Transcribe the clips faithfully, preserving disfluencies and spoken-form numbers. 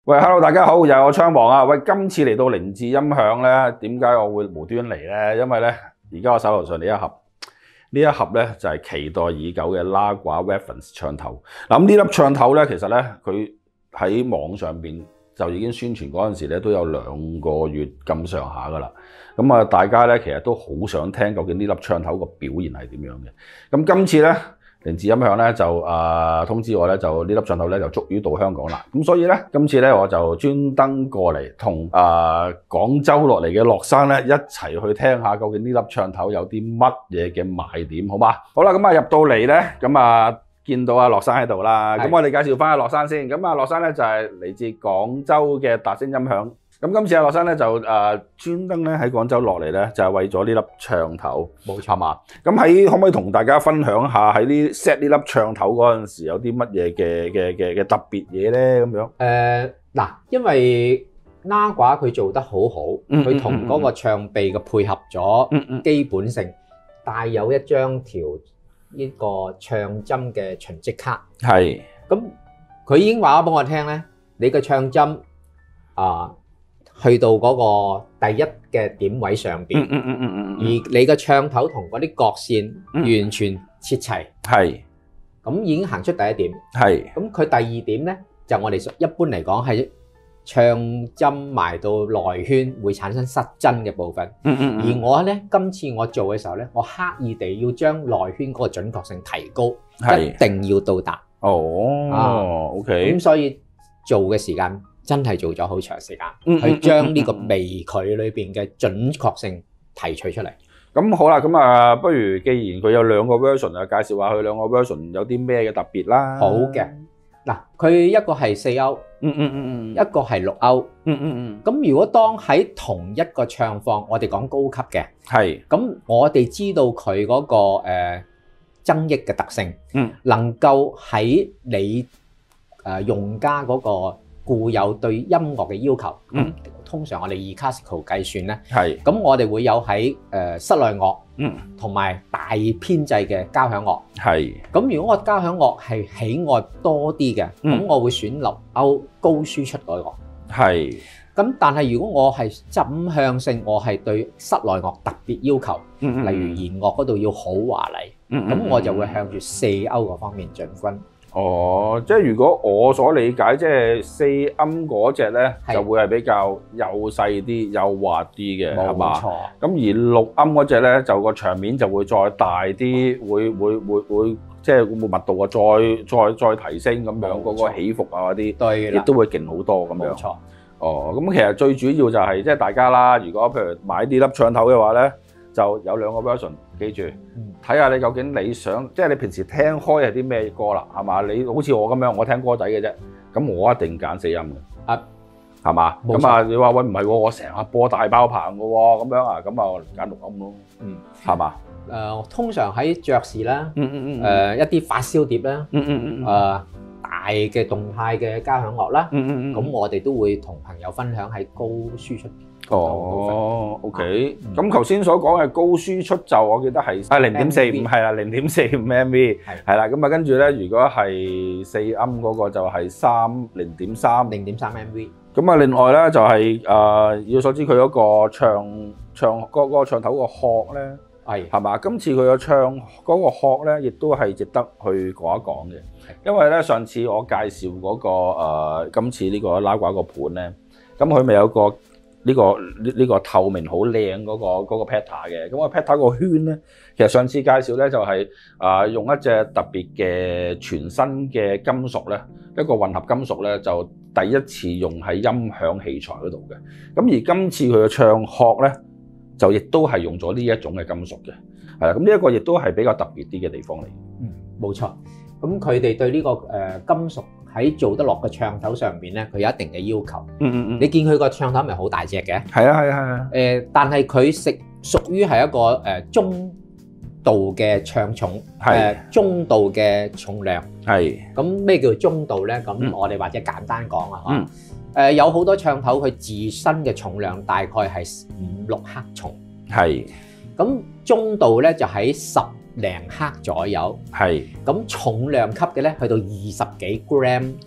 喂 ，Hello， 大家好，又係我槍王啊！喂，今次嚟到凌志音響咧，點解我會無端嚟咧？因為咧，而家我手頭上呢一盒，呢一盒咧就係期待已久嘅拉掛 Reference 唱頭。嗱，咁呢粒唱頭咧，其實咧佢喺網上邊就已經宣傳嗰陣時咧，都有兩個月咁上下噶啦。咁啊，大家咧其實都好想聽究竟呢粒唱頭個表現係點樣嘅。咁今次咧，凌志音響咧就啊、呃、通知我咧，就呢粒唱頭咧就終於到香港啦。咁所以咧，今次咧我就專登過嚟同啊廣州落嚟嘅樂生咧一齊去聽下究竟呢粒唱頭有啲乜嘢嘅賣點，好嗎？好啦，咁啊入到嚟咧，咁啊見到阿樂生喺度啦。咁我哋介紹翻阿樂生先。咁啊樂生咧就係嚟自廣州嘅達聲音響。咁今次阿樂生咧就誒專登咧喺廣州落嚟咧，就係為咗呢粒唱頭，冇錯嘛。咁喺可唔可以同大家分享下喺呢 set 呢粒唱頭嗰陣時有啲乜嘢嘅嘅嘅嘅特別嘢咧？咁樣誒嗱，因為拉掛佢做得好好，佢同嗰個唱臂嘅配合咗，基本性帶有一張條呢個唱針嘅循跡卡。係。咁佢已經話咗俾我聽咧，你嘅唱針啊〜去到嗰個第一嘅點位上邊，嗯嗯嗯嗯嗯，而你嘅唱頭同嗰啲角線完全切齊，係、嗯，咁已經行出第一點，係，咁佢第二點咧，就我哋一般嚟講係唱針埋到內圈會產生失真嘅部分，嗯嗯，而我咧今次我做嘅時候咧，我刻意地要將內圈嗰個準確性提高，一定要到達，哦，啊 ，OK，咁所以做嘅時間。真係做咗好長時間，嗯、去將呢個微距裏邊嘅準確性提取出嚟。咁好啦，咁啊，不如既然佢有兩個 version 啊，介紹下佢兩個 version 有啲咩嘅特別啦。好嘅，嗱，佢一個係四歐，嗯嗯嗯嗯，一個係六歐，嗯嗯嗯。咁如果當喺同一個唱況，我哋講高級嘅，係，咁我哋知道佢嗰、那個誒、呃、增益嘅特性，嗯，能夠喺你誒、呃、用家嗰、那個。固有對音樂嘅要求，嗯，通常我哋以 classical 計算咧，係，咁我哋會有喺誒室內樂，嗯，同埋大編制嘅交響樂，係，咁如果我交響樂係喜愛多啲嘅，咁、嗯、我會選六歐高輸出嗰個，係，咁但係如果我係針向性，我係對室內樂特別要求，嗯、例如弦樂嗰度要好華麗，咁、嗯、我就會向住四歐嗰方面進軍。哦，即係如果我所理解，即係四音嗰隻咧，就會係比較幼細啲、幼滑啲嘅，係嘛？冇錯。咁而六音嗰隻咧，就個場面就會再大啲，會會會會，即係會唔會密度啊，再再再提升咁樣，嗰個起伏啊嗰啲，對，亦都會勁好多咁樣。冇錯。哦，咁其實最主要就係即係大家啦，如果譬如買呢粒唱頭嘅話咧，就有兩個 version， 記住睇下你究竟你想，即係你平時聽開係啲咩歌啦，係嘛？你好似我咁樣，我聽歌仔嘅啫，咁我一定揀四音嘅，啊，係嘛？咁啊，你話喂唔係喎，我成日播大爆棚嘅喎，咁樣啊，咁啊揀六音咯，嗯，係嘛？誒、呃，通常喺爵士啦，嗯嗯嗯，誒、呃、一啲發燒碟啦，嗯嗯嗯，誒、呃、大嘅動態嘅交響樂啦，嗯嗯嗯，咁我哋都會同朋友分享喺高輸出。哦 ，OK，咁頭先所講嘅高輸出就我記得係啊零點四五係啦，零點四五 M V 係啦，咁啊跟住咧，如果係四音嗰個就係三零點三零點三 M V。咁啊，另外咧就係誒，要所知佢嗰個唱唱嗰嗰個唱頭個殼咧係係嘛？今次佢個唱嗰個殼咧，亦都係值得去講一講嘅，因為咧上次我介紹嗰個誒，今次呢個拉掛個盤咧，咁佢咪有個。呢、這個呢呢、這個透明好靚嗰個嗰、那個 pattern 嘅，咁、那個 pattern 個圈咧，其實上次介紹咧就係、是、啊、呃、用一隻特別嘅全新嘅金屬咧，一個混合金屬咧就第一次用喺音響器材嗰度嘅。咁而今次佢嘅唱殼咧，就亦都係用咗呢一種嘅金屬嘅，係啦。咁呢一個亦都係比較特別啲嘅地方嚟。嗯，冇錯。咁佢哋對呢、這個誒、呃、金屬。喺做得落個唱頭上邊咧，佢有一定嘅要求。嗯嗯嗯。你見佢個唱頭咪好大隻嘅？係啊係啊係啊。誒，但係佢食屬於係一個誒中度嘅唱重，誒中度嘅重量。係。咁咩叫中度咧？咁我哋或者簡單講啊，嗯。誒，有好多唱頭佢自身嘅重量大概係五六克重。係。咁中度咧就喺十零克左右，係咁重量級嘅咧，去到二十幾 gram 重，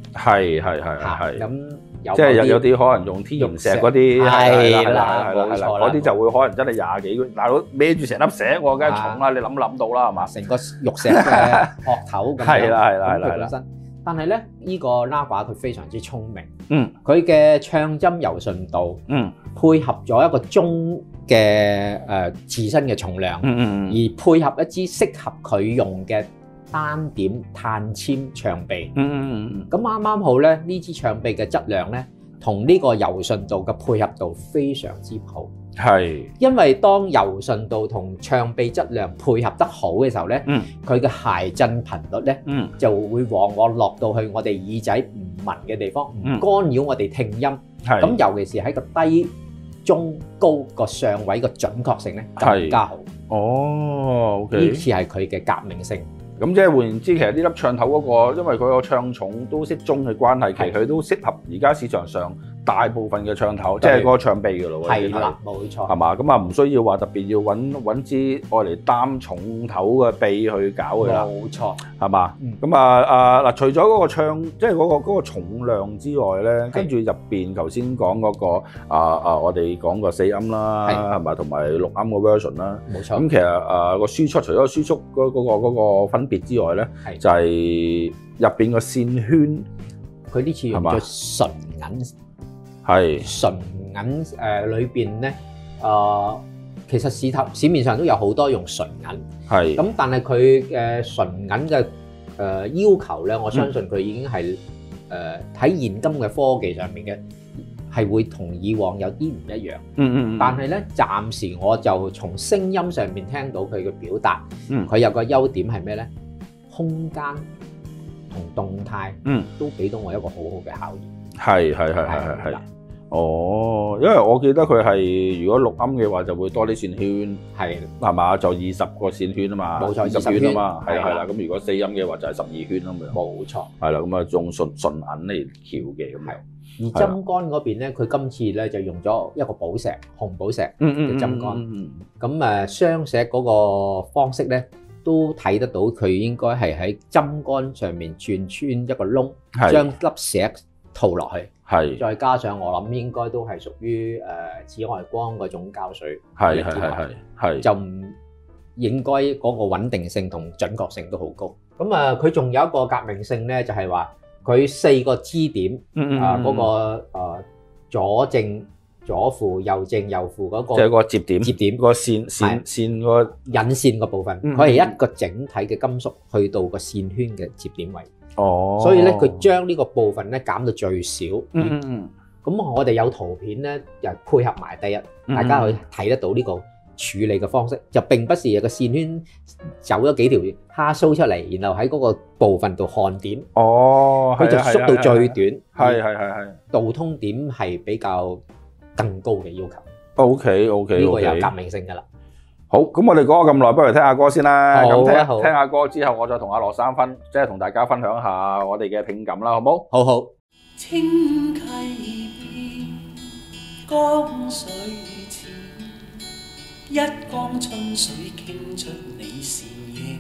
係係係嚇係。 咁有即係有嗰啲有啲可能用天然石嗰啲， 係係啦啦係啦係啦， 冇錯啦嗰啲就會可能真係廿幾個，大佬孭住成粒石喎，梗係重啦，你諗諗到啦係嘛？ 成個玉石嘅殼頭咁樣。 係啦係啦係啦係啦咁佢本身，但係咧呢個拉掛佢非常之聰明， 嗯佢嘅唱針柔順度嗯配合咗一個中嘅誒自身嘅重量， 嗯嗯而配合一支適合佢用嘅單點碳纖唱臂。 嗯嗯嗯咁啱啱好咧，呢支唱臂嘅質量咧，同呢個柔順度嘅配合度非常之好。 係因為當柔順度同唱臂質量配合得好嘅時候咧， 嗯佢嘅諧振頻率咧嗯就會往我落到去我哋耳仔唔聞嘅地方，唔嗯干擾我哋聽音。 係咁尤其是喺個低、中、高個上位個準確性咧更加好。 哦呢 ，OK。 次係佢嘅革命性。 咁即係換言之，其實呢粒唱頭嗰個，因為佢個唱重都適中嘅關係，其實佢都適合而家市場上大部分嘅唱頭，即係嗰個唱臂㗎咯喎。 係啦，冇係錯。 嘛？咁啊唔需要話特別要揾揾支愛嚟擔重頭嘅臂去搞佢啦， 冇錯。 係嘛？ 嗯咁啊啊嗱，除咗嗰個唱，即係嗰個嗰個重量之外咧，跟住入邊頭先講嗰個啊啊，我哋講個四音啦， 係係咪？同埋六音嘅 version 啦。 冇錯。 咁其實誒個輸出除咗輸出嗰嗰個嗰個分別之外咧， 係就係入邊個線圈佢呢次用係嘛咗純銀。 係純銀誒裏邊咧，誒其實市頭市面上都有好多用純銀， 係咁但係佢嘅純銀嘅誒要求咧，我相信佢已經係誒喺現今嘅科技上面嘅係會同以往有啲唔一樣。 嗯嗯但係咧，暫時我就從聲音上面聽到佢嘅表達， 嗯佢有個優點係咩咧？空間同動態嗯都俾到我一個好好嘅考驗。 係係係係係係。哦，因為我記得佢係如果錄音嘅話，就會多啲線圈， 係係嘛？就二十個線圈啊嘛， 冇錯二十圈啊嘛，係二十圈啦係啦。咁如果四音嘅話就係十二圈咁樣， 冇錯。 係啦。咁啊用純純銀嚟翹嘅咁樣。 而針桿嗰邊咧，佢今次咧就用咗一個寶石紅寶石嗯嗯嘅針桿。 嗯咁誒雙石嗰個方式咧，都睇得到佢應該係喺針桿上面轉穿一個窿， 係將粒石套落去。 係再加上我諗應該都係屬於誒紫外光嗰種膠水， 係係係係係就唔應該嗰個穩定性同準確性都好高。咁啊，佢仲有一個革命性咧，就係話佢四個支點嗯啊嗰個誒左正左負右正右負嗰即係個個接點， 接點個線線線個引線個部分， 嗯佢係一個整體嘅金屬去到個線圈嘅接點位。 哦， 所以咧，佢將呢個部分咧減到最少。 嗯嗯嗯咁我哋有圖片咧，又配合埋第一，大家去睇得到呢個處理嘅方式，就並不是有個線圈走咗幾條蝦鬚出嚟，然後喺嗰個部分度看點， 哦， 佢就縮到最短， 係係係係導通點係比較更高嘅要求。 ，OK OK 呢個有 OK， 革命性㗎啦。 好，咁我哋講咗咁耐，不如聽下歌先啦。 好啊咁聽好聽下歌之後，我再同阿羅生分，即係同大家分享下我哋嘅聽感啦，好冇？ 好好。 清溪邊，江水淺，一江春水傾出你倩影。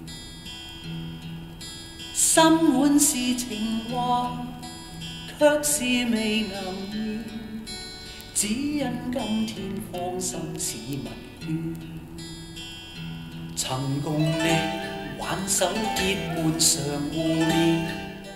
心滿是情話，卻是未能言，只因今天芳心似蜜圈。曾共你挽手結伴常互勉。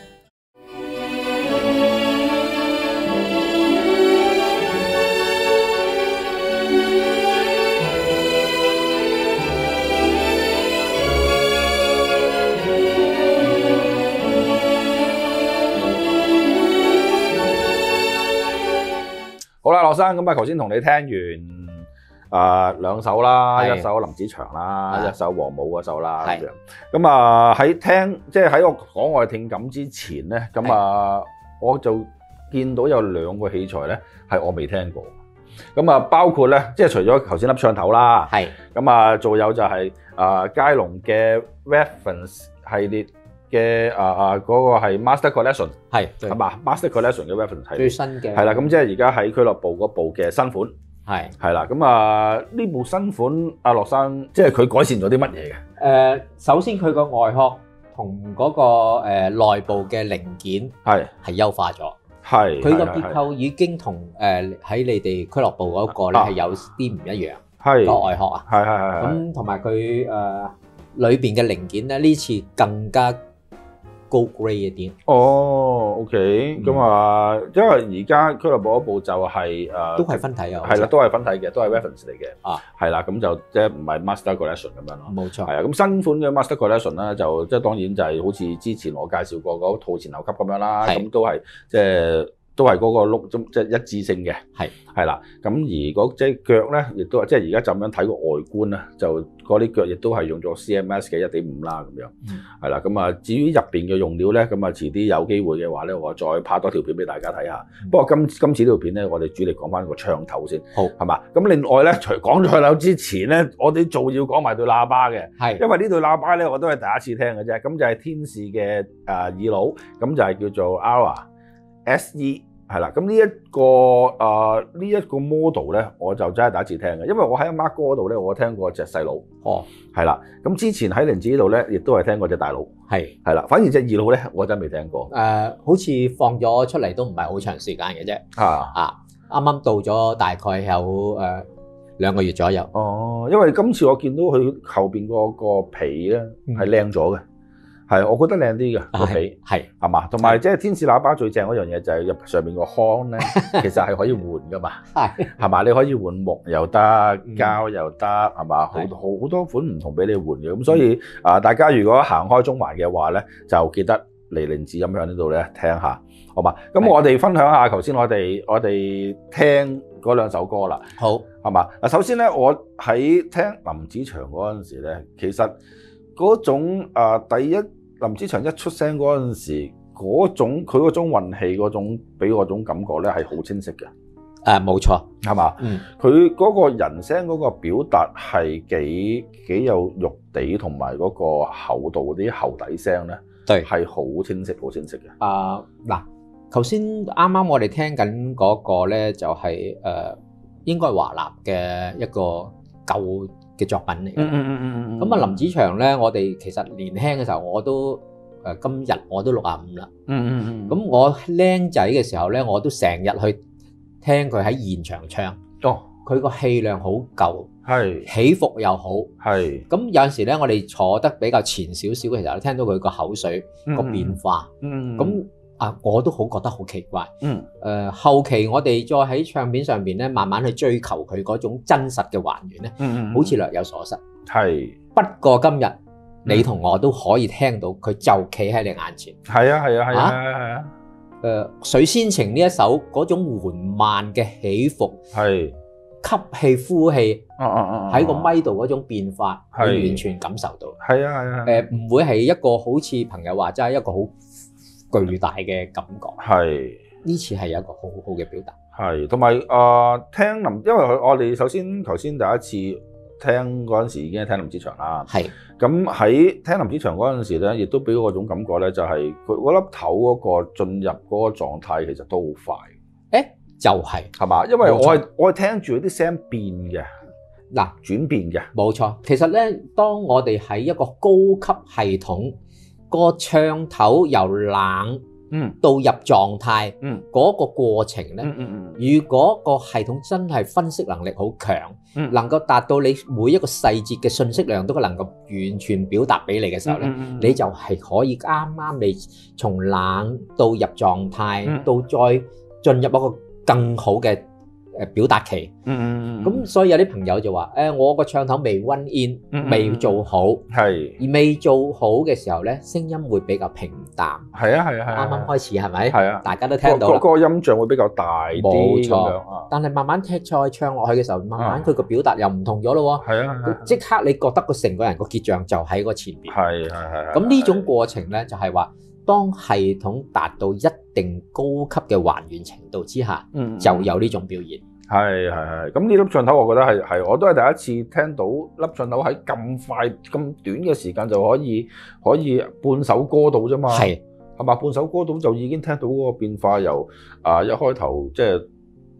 好啦，羅生，咁啊，頭先同你聽完啊兩首啦， 係一首林子祥啦， 啊一首黃武嗰首啦， 係咁樣。咁啊喺聽，即係喺我講我嘅聽感之前咧，咁啊我就見到有兩個器材咧係我未聽過。咁啊，包括咧，即係除咗頭先粒唱頭啦， 係咁啊，仲有就係啊佳龍嘅 Reference 系列嘅啊啊嗰個係 Master Collection 係係嘛？Master Collection 嘅 Reference 系列最新嘅係啦，咁即係而家喺俱樂部嗰部嘅新款係係啦，咁啊呢部新款阿樂生即係佢改善咗啲乜嘢嘅？ 誒，首先佢個外殼同嗰個誒內部嘅零件係係優化咗， 係佢個結構已經同誒喺你哋俱樂部嗰個咧係有啲唔一樣， 係個外殼啊， 係係係咁同埋佢誒裏邊嘅零件咧呢次更加高 grade 一啲。 哦 ，OK，咁啊，因為而家俱樂部嗰部就係誒都係分體啊， 係啦，都係分體嘅，都係 reference 嚟嘅， 啊， 係啦，咁就即係唔係 master collection 咁樣咯， 冇錯， 係啊，咁新款嘅 master collection 咧就即係當然就係好似之前我介紹過嗰套前流級咁樣啦，咁都係即係。都係嗰個碌即係一致性嘅，係係啦。咁而嗰隻腳咧，亦都即係而家就咁樣睇個外觀咧，就嗰啲腳亦都係用咗 C M S 嘅一點五啦，咁樣係啦。咁啊，至於入邊嘅用料咧，咁啊遲啲有機會嘅話咧，我再拍多條片俾大家睇下。嗯、不過今今次呢條片咧，我哋主力講翻個槍頭先，好係嘛？咁另外咧，除講咗槍頭之前咧，我哋仲要講埋對喇叭嘅，係因為呢對喇叭咧，我都係第一次聽嘅啫。咁就係天使嘅誒耳佬，咁就係叫做 Aura S E。係啦，咁呢一個誒呢一個 model 咧，我就真係第一次聽嘅，因為我喺阿 Mark 哥嗰度咧，我聽過隻細佬，哦，係啦，咁之前喺靈子呢度咧，亦都係聽過隻大佬，係係啦，反而隻二佬咧，我真係未聽過。誒、呃，好似放咗出嚟都唔係好長時間嘅啫，啊啊，啱啱到咗大概有誒兩個月左右。哦，因為今次我見到佢後邊嗰個皮咧係靚咗嘅。係，我覺得靚啲嘅個皮，係係嘛，同埋即係天使喇叭最正嗰樣嘢就係入上面個腔咧，其實係可以換噶嘛，係係嘛，你可以換木又得，膠又得，係嘛，好好好多款唔同俾你換嘅，咁所以啊，大家如果行開中環嘅話咧，就記得嚟靈智音響呢度咧聽下，好嘛？咁我哋分享下頭先我哋我哋聽嗰兩首歌啦，好係嘛？嗱，首先咧，我喺聽林子祥嗰陣時咧，其實嗰種啊第一。林子祥一出聲嗰陣時，嗰種佢嗰種運氣嗰種俾我種感覺咧係好清晰嘅。誒，冇錯，係嘛？嗯，佢嗰個人聲嗰個表達係幾幾有肉地，同埋嗰個厚度嗰啲厚底聲咧，對，係好清晰，好清晰嘅。啊，嗱，頭先啱啱我哋聽緊嗰個咧，就係誒應該係華納嘅一個舊嘅作品嚟嘅，嗯嗯嗯嗯嗯。咁啊，林子祥咧，我哋其實年輕嘅時候，我都誒今日我都六啊五啦，嗯嗯嗯。咁我僆仔嘅時候咧，我都成日去聽佢喺現場唱，哦，佢個氣量好夠，係起伏又好，係。咁有陣時咧，我哋坐得比較前少少嘅時候，聽到佢個口水個變化，嗯嗯。咁啊，我都好覺得好奇怪，嗯。誒，後期我哋再喺唱片上邊咧，慢慢去追求佢嗰種真實嘅還原咧，嗯嗯，好似略有所失，係。不過今日你同我都可以聽到佢就企喺你眼前，係啊係啊係啊係啊。誒，水仙情呢一首嗰種緩慢嘅起伏，係吸氣呼氣，喺個咪度嗰種變化，你完全感受到，係啊係啊。誒，唔會係一個好似朋友話齋一個好巨大嘅感覺，係呢次係有一個好好嘅表達，係同埋誒聽林，因為我哋首先頭先第一次聽嗰陣時已經係聽林子祥啦，係咁喺聽林子祥嗰陣時咧，亦都俾我嗰種感覺咧，就係佢嗰粒頭嗰個進入嗰個狀態其實都好快，誒就係係嘛，因為我係我係聽住啲聲變嘅，嗱轉變嘅，冇錯。其實咧，當我哋喺一個高級系統，個唱頭由冷嗯到入狀態，嗯嗰個過程咧，嗯嗯嗯，如果個系統真係分析能力好強，嗯，能夠達到你每一個細節嘅信息量都能夠完全表達俾你嘅時候咧，嗯嗯嗯，你就係可以啱啱你從冷到入狀態，嗯，到再進入一個更好嘅誒表達期，嗯嗯嗯，咁所以有啲朋友就話誒，我個唱頭未 one in，嗯，未做好，係而未做好嘅時候咧，聲音會比較平淡，係啊係啊係啊，啱啱開始係咪？係啊，大家都聽到啦，個個音像會比較大啲，冇錯。但係慢慢踢再唱落去嘅時候，慢慢佢個表達又唔同咗咯喎，係啊係啊，即刻你覺得個成個人個結像就喺個前邊，係係係。咁呢種過程咧就係話，當系統達到一定高級嘅還原程度之下，嗯，就有呢種表現。係係係，咁呢粒唱頭我覺得係係，我都係第一次聽到粒唱頭喺咁快咁短嘅時間就可以可以半首歌到啫嘛，係係嘛，半首歌到就已經聽到嗰個變化由啊一開頭即係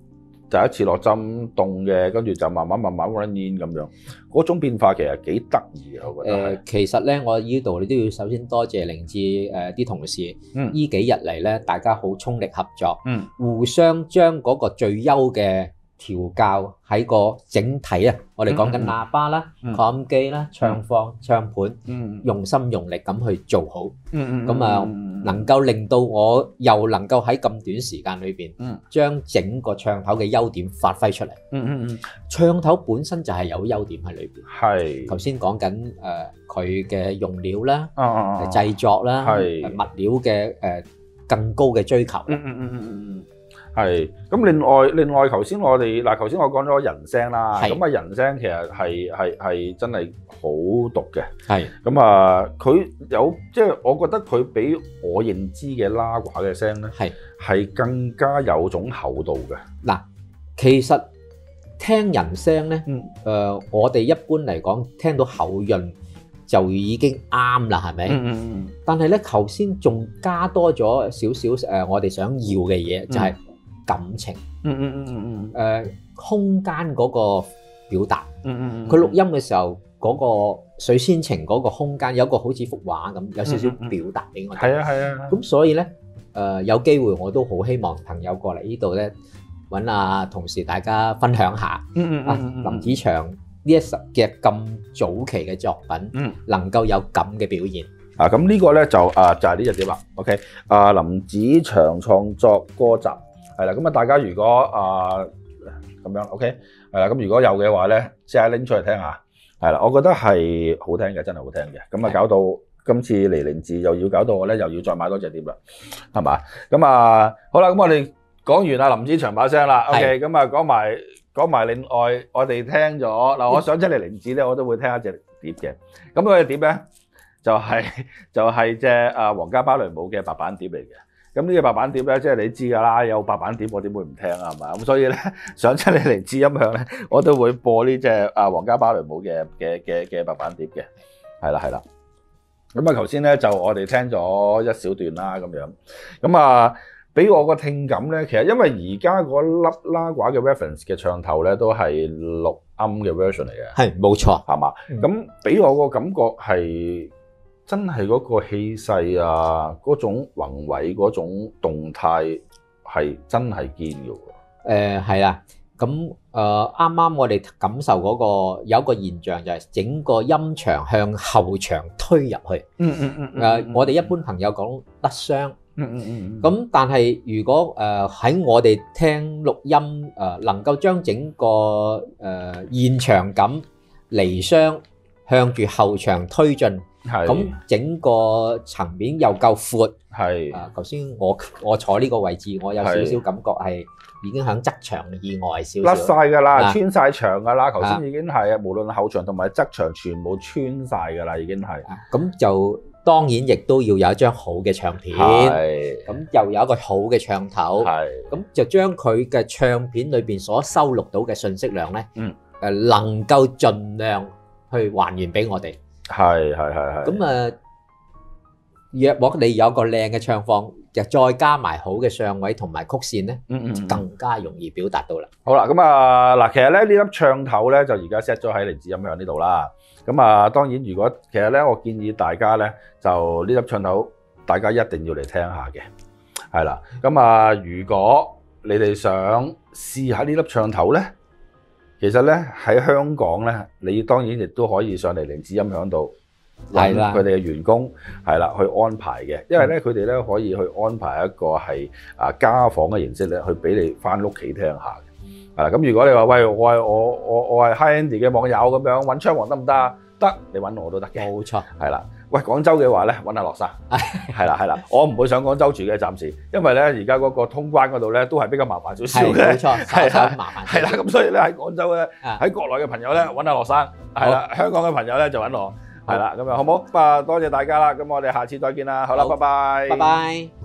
第一次落針凍嘅，跟住就慢慢慢慢 run in 咁樣，嗰種變化其實幾得意嘅，我覺得係。 誒，其實咧，我呢度你都要首先多謝凌志誒啲同事， 嗯， 呢幾日嚟咧，大家好衝力合作， 嗯， 互相將嗰個最優嘅調教喺個整體啊，我哋講緊喇叭啦、 嗯擴音機啦、唱況、唱盤， 嗯用心用力咁去做好， 嗯嗯， 咁啊，能夠令到我又能夠喺咁短時間裏邊， 嗯， 將整個唱頭嘅優點發揮出嚟。 嗯嗯嗯， 唱頭本身就係有優點喺裏邊。 係。 頭先講緊誒佢嘅用料啦、 啊啊啊， 製作啦、 係物料嘅誒更高嘅追求。 嗯嗯嗯嗯嗯嗯。係，咁另外另外頭先我哋嗱頭先我講咗人聲啦，咁啊人聲其實係係係真係好毒嘅， 係， 咁啊佢有即係我覺得佢比我認知嘅拉呱嘅聲咧， 係係更加有種厚度嘅。 嗱，其實聽人聲咧， 嗯， 誒我哋一般嚟講聽到厚潤就已經啱啦，係咪？ 嗯嗯嗯。 但係咧，頭先仲加多咗少少誒，我哋想要嘅嘢就係感情， 嗯嗯嗯嗯嗯， 誒空間嗰個表達， 嗯嗯嗯， 佢錄音嘅時候嗰個水仙情嗰個空間有一個好似幅畫咁，有少少表達俾我哋。 係啊係啊， 咁所以咧，誒有機會我都好希望朋友過嚟呢度咧，揾阿同事大家分享下， 嗯嗯啊林子祥呢一首嘅咁早期嘅作品， 嗯，能夠有咁嘅表現。 啊咁呢個咧就啊就係呢隻碟啦。OK，啊林子祥創作歌集。係啦，咁啊，大家如果啊咁樣 OK，係啦，咁如果有嘅話咧，即係拎出嚟聽下。係啦，我覺得係好聽嘅，真係好聽嘅。咁啊，搞到今次嚟凌志又要搞到我咧，又要再買多隻碟啦，係嘛？咁啊，好啦，咁我哋講完啊林子祥把聲啦 ，OK，咁啊講埋講埋另外我哋聽咗嗱，我想出嚟凌志咧，我都會聽一隻碟嘅。咁嗰隻碟咧就係就係隻啊皇家芭蕾舞嘅白板碟嚟嘅。咁呢個白板碟咧，即係你知㗎啦，有白板碟我點會唔聽啊？係嘛？咁所以咧，上出嚟凌志音響咧，我都會播呢隻啊皇家芭蕾舞嘅嘅嘅嘅白板碟嘅，係啦係啦。咁啊頭先咧就我哋聽咗一小段啦咁樣，咁啊俾我個聽感咧，其實因為而家嗰粒拉呱嘅 reference 嘅唱頭咧都係錄音嘅 version 嚟嘅， 係冇錯， 係嘛？咁俾我個感覺係。真係嗰個氣勢啊，嗰種宏偉嗰種動態係真係堅嘅喎。 誒係啦，咁誒啱啱我哋感受嗰個有一個現象就係整個音場向後場推入去。 嗯嗯嗯誒，我哋一般朋友講甩傷。 嗯嗯嗯。 咁但係如果誒喺我哋聽錄音誒，能夠將整個誒現場感離傷向住後場推進。咁整個層面又夠闊，係啊！頭先我我坐呢個位置，我有少少感覺係已經喺側場以外少少甩晒㗎啦，穿晒牆㗎啦。頭先已經係啊，無論後場同埋側場全部穿晒㗎啦，已經係。 咁就當然亦都要有一張好嘅唱片，咁又有一個好嘅唱頭，咁就將佢嘅唱片裏邊所收錄到嘅信息量咧，嗯，誒能夠盡量去還原俾我哋。係係係係。咁啊，若果你有個靚嘅唱況，就再加埋好嘅上位同埋曲線咧，嗯嗯，更加容易表達到啦。好啦，咁啊嗱，其實咧呢粒唱頭咧就而家 set 咗喺凌志音響呢度啦。咁啊，當然如果其實咧，我建議大家咧就呢粒唱頭，大家一定要嚟聽下嘅，係啦。咁啊，如果你哋想試下呢粒唱頭咧，其實咧喺香港咧，你當然亦都可以上嚟凌志音響度揾佢哋嘅員工係啦去安排嘅，因為咧佢哋咧可以去安排一個係啊家訪嘅形式咧，去俾你翻屋企聽下嘅。係啦，咁如果你話喂，我係我我我係 High Andy 嘅網友咁樣揾槍王得唔得啊？得，你揾我都得嘅。冇錯，係啦。喂，廣州嘅話咧，揾阿樂生，係啦係啦，我唔會上廣州住嘅，暫時，因為咧而家嗰個通關嗰度咧都係比較麻煩少少嘅，冇錯，係啦，麻煩，係啦，咁所以咧喺廣州咧，喺國內嘅朋友咧揾阿樂生，係啦，香港嘅朋友咧就揾我，係啦，咁樣好唔好？啊，多謝大家啦，咁我哋下次再見啦，好啦，拜拜，拜拜。